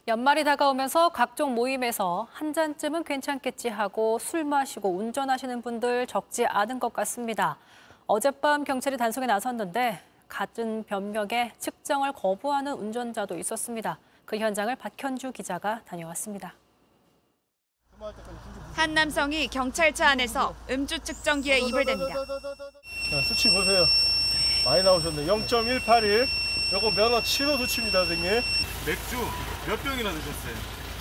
연말이 다가오면서 각종 모임에서 한 잔쯤은 괜찮겠지 하고 술 마시고 운전하시는 분들 적지 않은 것 같습니다. 어젯밤 경찰이 단속에 나섰는데 같은 변명에 측정을 거부하는 운전자도 있었습니다. 그 현장을 박현주 기자가 다녀왔습니다. 한 남성이 경찰차 안에서 음주 측정기에 입을 댑니다. 자, 수치 보세요. 많이 나오셨네. 0.181. 요거 면허 7호 수치입니다, 선생님. 맥주 몇 병이나 드셨어요?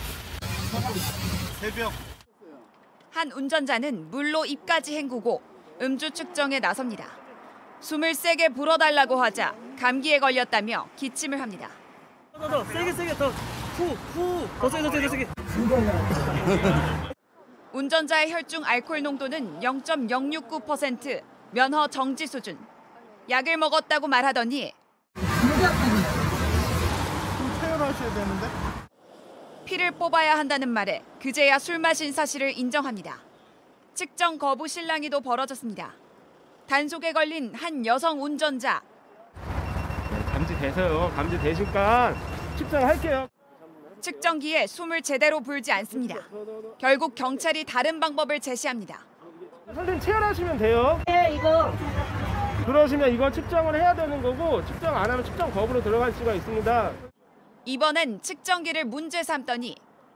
3병. 한 운전자는 물로 입까지 헹구고 음주 측정에 나섭니다. 숨을 세게 불어달라고 하자 감기에 걸렸다며 기침을 합니다. 더 세게 더 세게. 운전자의 혈중 알코올 농도는 0.069%, 면허 정지 수준. 약을 먹었다고 말하더니 퇴원하셔야 되는데. 피를 뽑아야 한다는 말에 그제야 술 마신 사실을 인정합니다. 측정 거부 실랑이도 벌어졌습니다. 단속에 걸린 한 여성 운전자. 감지돼서요. 감지되니까 측정할게요. 측정기에 숨을 제대로 불지 않습니다. 결국 경찰이 다른 방법을 제시합니다. 선생님 체열하시면 돼요. 네, 이거. 그러시면 이건 측정을 해야 되는 거고 측정 안 하면 측정 거부로 들어갈 수가 있습니다. 이번엔 측정기를 문제 삼더니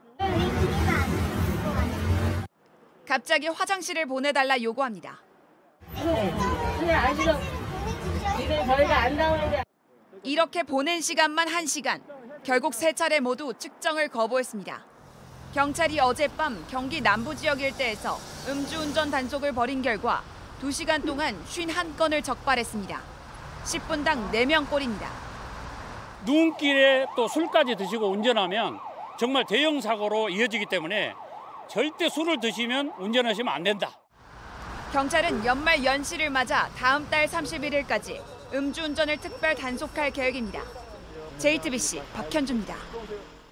갑자기 화장실을 보내달라 요구합니다. 그냥 아시죠? 지금 저희가 안 나오는데. 이렇게 보낸 시간만 1시간. 결국 3차례 모두 측정을 거부했습니다. 경찰이 어젯밤 경기 남부 지역 일대에서 음주운전 단속을 벌인 결과 2시간 동안 51건을 적발했습니다. 10분당 4명꼴입니다. 눈길에 또 술까지 드시고 운전하면 정말 대형 사고로 이어지기 때문에 절대 술을 드시면 운전하시면 안 된다. 경찰은 연말 연시를 맞아 다음 달 31일까지 음주운전을 특별 단속할 계획입니다. JTBC 박현주입니다.